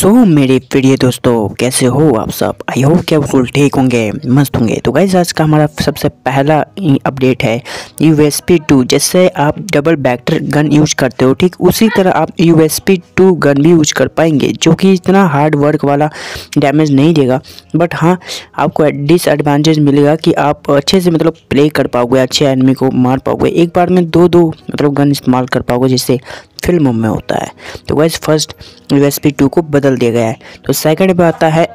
मेरे प्रिय दोस्तों, कैसे हो आप सब। आई होप कि आप फुल ठीक होंगे, मस्त होंगे। तो गाइस आज का हमारा सबसे पहला अपडेट है USP2। जैसे आप डबल बैक्टर गन यूज करते हो, ठीक उसी तरह आप USP2 गन भी यूज कर पाएंगे, जो कि इतना हार्ड वर्क वाला डैमेज नहीं देगा। बट हाँ, आपको डिसएडवांटेज मिलेगा कि आप अच्छे से प्ले कर पाओगे, अच्छे एनिमी को मार पाओगे, एक बार में दो गन इस्तेमाल कर पाओगे, जिससे फिल्मों में होता है। तो गाइस फर्स्ट USP2 को बदल दिया गया है। तो सेकंड पे आता है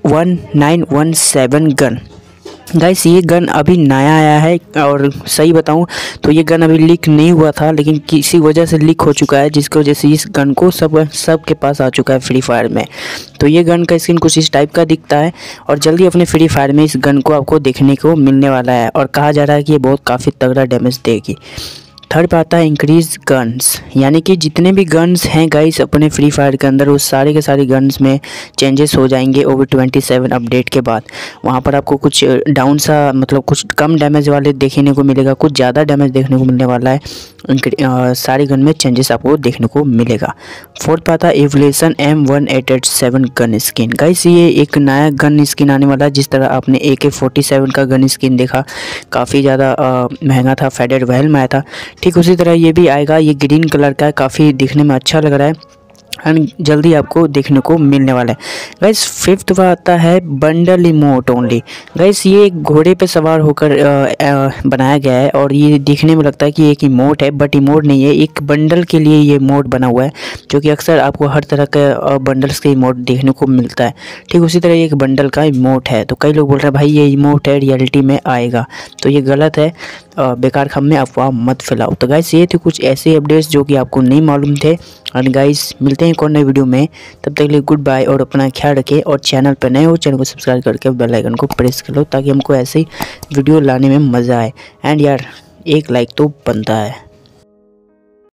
M1917 गन। गाइस ये गन अभी नया आया है, और सही बताऊं तो ये गन अभी लीक नहीं हुआ था, लेकिन किसी वजह से लीक हो चुका है, जिसकी वजह से इस गन को सब के पास आ चुका है फ्री फायर में। तो ये गन का स्किन कुछ इस टाइप का दिखता है, और जल्दी अपने फ्री फायर में इस गन को आपको देखने को मिलने वाला है, और कहा जा रहा है कि ये बहुत काफ़ी तगड़ा डैमेज देगी। थर्ड पे आता है इंक्रीज गन्स, यानी कि जितने भी गन्स हैं गाइस अपने फ्री फायर के अंदर, उस सारे के सारे गन्स में चेंजेस हो जाएंगे OV27 अपडेट के बाद। वहाँ पर आपको कुछ डाउन सा कुछ कम डैमेज वाले देखने को मिलेगा, कुछ ज़्यादा डैमेज देखने को मिलने वाला है। सारी गन में चेंजेस आपको देखने को मिलेगा। फोर्थ पे आता है evolution M1887 gun skin. Guys ये एक नया गन स्किन आने वाला है। जिस तरह आपने AK-47 का गन स्किन देखा, काफ़ी ज़्यादा महंगा था, फेडेड वेल में आया था, ठीक उसी तरह ये भी आएगा। ये ग्रीन कलर का है, काफ़ी दिखने में अच्छा लग रहा है, एंड जल्दी आपको देखने को मिलने वाला है। गाइस फिफ्थ पर आता है बंडल इमोट ओनली। गाइस ये एक घोड़े पे सवार होकर बनाया गया है, और ये दिखने में लगता है कि एक इमोट है, बट इमोट नहीं है, एक बंडल के लिए ये इमोट बना हुआ है, जो कि अक्सर आपको हर तरह के बंडल्स के इमोट देखने को मिलता है। ठीक उसी तरह एक बंडल का इमोट है। तो कई लोग बोल रहे हैं भाई ये इमोट है, रियलिटी में आएगा, तो ये गलत है। बेकार खम में अफवाह मत फैलाओ। तो गाइस ये थे कुछ ऐसे अपडेट्स जो कि आपको नहीं मालूम थे। और गाइस मिलते हैं एक और नए वीडियो में, तब तक के लिए गुड बाय, और अपना ख्याल रखें। और चैनल पर नए हो, चैनल को सब्सक्राइब करके बेल आइकन को प्रेस कर लो, ताकि हमको ऐसे ही वीडियो लाने में मज़ा आए। एंड यार एक लाइक तो बनता है।